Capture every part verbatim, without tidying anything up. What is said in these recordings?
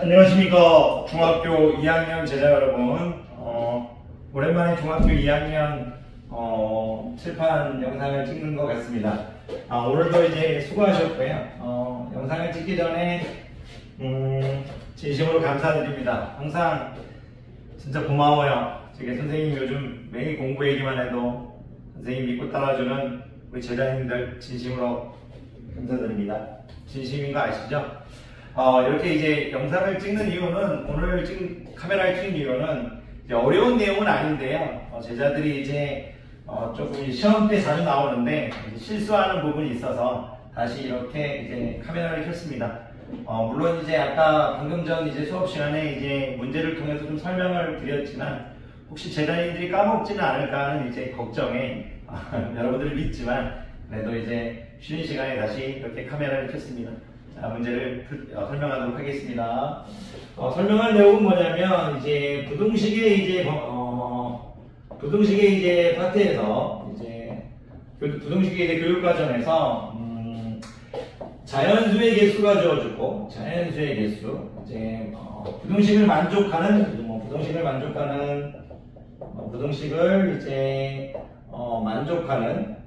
안녕하십니까. 중학교 이 학년 제자 여러분. 어, 오랜만에 중학교 이 학년 어, 칠판 영상을 찍는 것 같습니다. 아, 오늘도 이제 수고하셨고요. 어, 영상을 찍기 전에 음, 진심으로 감사드립니다. 항상 진짜 고마워요. 제가 선생님 요즘 매일 공부 얘기만 해도 선생님 믿고 따라주는 우리 제자님들 진심으로 감사드립니다. 진심인 거 아시죠? 어, 이렇게 이제 영상을 찍는 이유는, 오늘 찍은 카메라를 찍은 이유는 이제 어려운 내용은 아닌데요. 어, 제자들이 이제 어, 조금 시험 때 자주 나오는데 이제 실수하는 부분이 있어서 다시 이렇게 이제 카메라를 켰습니다. 어, 물론 이제 아까 방금 전 이제 수업 시간에 이제 문제를 통해서 좀 설명을 드렸지만 혹시 제자님들이 까먹지는 않을까 하는 이제 걱정에 어, 여러분들을 믿지만 그래도 이제 쉬는 시간에 다시 이렇게 카메라를 켰습니다. 자, 문제를 어, 설명하도록 하겠습니다. 어, 설명할 내용은 뭐냐면, 이제 부등식의 이제 어, 부등식의 이제 파트에서 이제 부등식의 이제 교육과정에서 음, 자연수의 개수가 주어지고, 자연수의 개수, 이제 어, 부등식을 만족하는 뭐 부등식을 만족하는 어, 부등식을 이제 어, 만족하는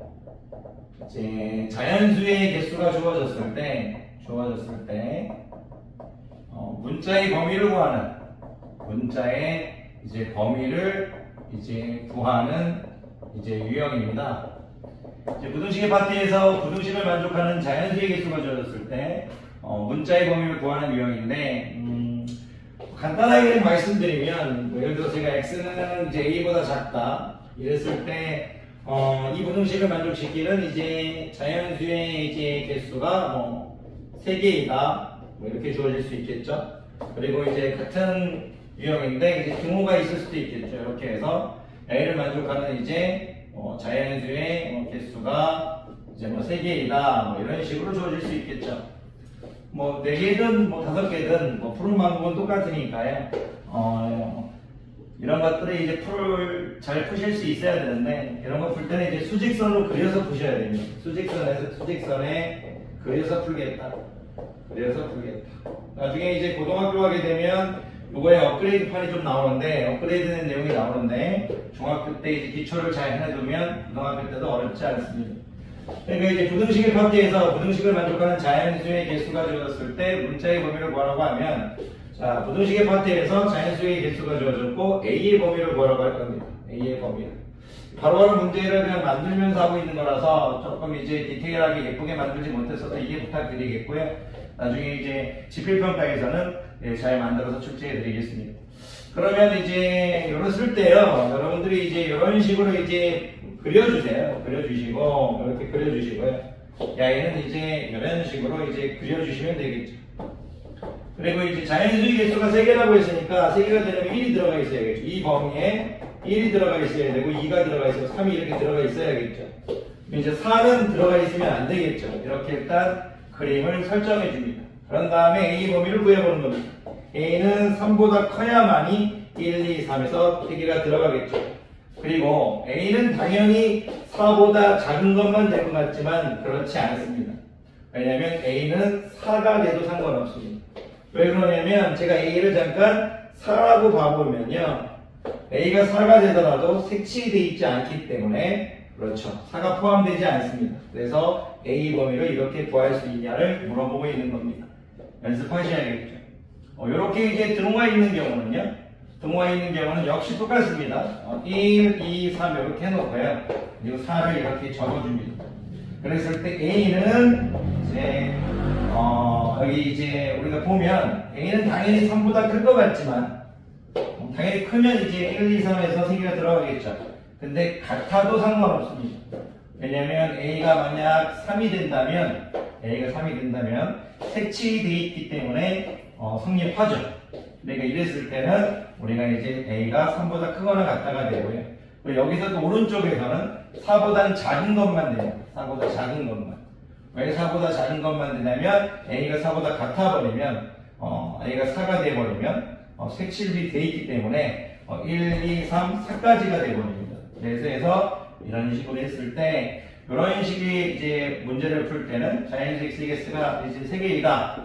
이제 자연수의 개수가 주어졌을 때. 주어졌을 때 어, 문자의 범위를 구하는 문자의 이제 범위를 이제 구하는 이제 유형입니다. 이제 부등식의 파트에서 부등식을 만족하는 자연수의 개수가 주어졌을 때 어, 문자의 범위를 구하는 유형인데 음, 간단하게 말씀드리면 뭐 예를 들어 제가 x는 이제 a보다 작다 이랬을 때 어, 이 부등식을 만족시키는 이제 자연수의 이제 개수가 뭐 세 개이다. 뭐 이렇게 주어질 수 있겠죠. 그리고 이제 같은 유형인데 이제 등호가 있을 수도 있겠죠. 이렇게 해서 a를 만족하는 이제 어 자연수의 어 개수가 이제 뭐 세 개이다. 뭐 이런 식으로 주어질 수 있겠죠. 뭐 네 개든 뭐 다섯 개든 뭐 푸는 방법은 똑같으니까요. 어 이런 것들을 이제 풀 잘 푸실 수 있어야 되는데 이런 거 풀 때는 이제 수직선으로 그려서 푸셔야 됩니다. 수직선에서 수직선에 그려서 풀겠다. 그래서 풀겠다. 나중에 이제 고등학교 가게 되면 요거에 업그레이드 판이 좀 나오는데 업그레이드된 내용이 나오는데 중학교 때 이제 기초를 잘 해두면 고등학교 때도 어렵지 않습니다. 그러니까 이제 부등식의 파트에서 부등식을 만족하는 자연수의 개수가 주어졌을 때 문자의 범위를 구하라고 하면 자 부등식의 파트에서 자연수의 개수가 주어졌고 a의 범위를 구하라고 할 겁니다. a의 범위를. 바로바로 문제를 그냥 만들면서 하고 있는 거라서 조금 이제 디테일하게 예쁘게 만들지 못했어도 이해 부탁드리겠고요. 나중에 이제 지필평가에서는 예, 잘 만들어서 출제해 드리겠습니다. 그러면 이제 이랬을 때요, 여러분들이 이제 이런 식으로 이제 그려주세요. 그려주시고, 이렇게 그려주시고요. 야얘는 이제 이런 식으로 이제 그려주시면 되겠죠. 그리고 이제 자연수의 개수가 세 개라고 했으니까 세 개가 되려면 일이 들어가 있어야겠죠. 이 범위에 일이 들어가 있어야 되고 이가 들어가 있어서 삼이 이렇게 들어가 있어야겠죠. 이제 사는 들어가 있으면 안 되겠죠. 이렇게 일단 그림을 설정해 줍니다. 그런 다음에 a 범위를 구해보는 겁니다. a는 삼보다 커야만이 일, 이, 삼에서 세 개가 들어가겠죠. 그리고 a는 당연히 사보다 작은 것만 될 것 같지만 그렇지 않습니다. 왜냐하면 a는 사가 돼도 상관없습니다. 왜 그러냐면 제가 a를 잠깐 사라고 봐보면요. a가 사가 되더라도 색칠이 되어 있지 않기 때문에 그렇죠. 사가 포함되지 않습니다. 그래서 a 범위를 이렇게 구할 수 있냐를 물어보고 있는 겁니다. 연습하셔야겠죠. 어, 이렇게 이제 등호가 있는 경우는요. 등호가 있는 경우는 역시 똑같습니다. 어, 일, 이, 삼 이렇게 해놓고요. 그리고 사를 이렇게 적어줍니다. 그랬을 때 a는 이제 어, 여기 이제 우리가 보면 a는 당연히 삼보다 클 것 같지만 당연히 크면 이제 일, 이, 삼에서 세 개가 들어가겠죠. 근데 같아도 상관없습니다. 왜냐면 a가 만약 삼이 된다면 a가 삼이 된다면 색칠이 되어 있기 때문에 어, 성립하죠. 그러니까 이랬을 때는 우리가 이제 a가 삼보다 크거나 같다가 되고요. 그리고 여기서도 오른쪽에서는 사보다는 작은 것만 돼요. 사보다 작은 것만. 왜 사보다 작은 것만 되냐면 a가 사보다 같아버리면 어, a가 사가 돼버리면 어, 색칠이 되어 있기 때문에 어, 일, 이, 삼, 사까지가 돼버립니다. 그래서 해서 이런 식으로 했을 때 이런 식의 이제 문제를 풀 때는 자연수의 개수가 이제 세 개이다.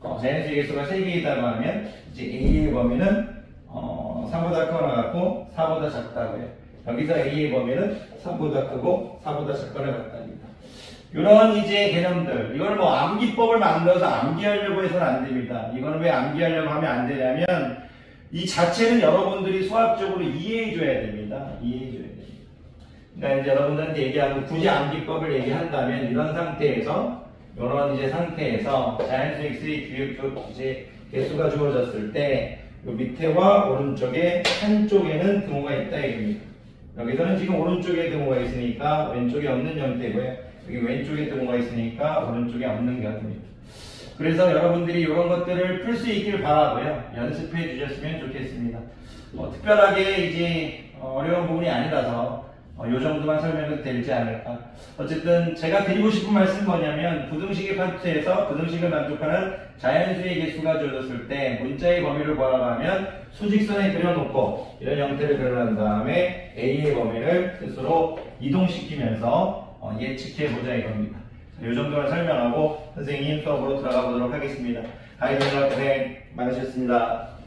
어, 자연수의 개수가 세 개이다고 하면 이제 A의 범위는 어, 삼보다 크거나 같고 사보다 작다고 해요. 여기서 A의 범위는 삼보다 크고 사보다 작거나 같답니다. 이런 이제 개념들, 이걸 뭐 암기법을 만들어서 암기하려고 해서는 안 됩니다. 이거는 왜 암기하려고 하면 안 되냐면 이 자체는 여러분들이 수학적으로 이해해 줘야 됩니다. 이해해 줘야 됩니다. 그러니까 이제 여러분들한테 얘기하고 굳이 암기법을 얘기한다면 이런 상태에서 이런 이제 상태에서 자연수 x의 규 이제 개수가 주어졌을 때 이 밑에와 오른쪽에 한쪽에는 등호가 있다 이겁니다. 여기서는 지금 오른쪽에 등호가 있으니까 왼쪽에 없는 형태고요. 여기 왼쪽에 등호가 있으니까 오른쪽에 없는 형태입니다. 그래서 여러분들이 이런 것들을 풀 수 있길 바라고요. 연습해 주셨으면 좋겠습니다. 뭐 특별하게 이제 어려운 부분이 아니라서 어, 요 정도만 설명해도 되지 않을까. 어쨌든 제가 드리고 싶은 말씀은 뭐냐면 부등식의 파트에서 부등식을 만족하는 자연수의 개수가 주어졌을 때 문자의 범위를 구하라고 하면 수직선에 그려놓고 이런 형태를 그려낸 다음에 A의 범위를 스스로 이동시키면서 어, 예측해보자 이겁니다. 이 정도만 설명하고 선생님 수업으로 들어가 보도록 하겠습니다. 가이드님과 고생 많으셨습니다.